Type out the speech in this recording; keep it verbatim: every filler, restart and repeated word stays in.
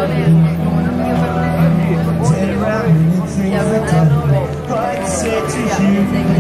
Turn around and it's three for double. God said to you.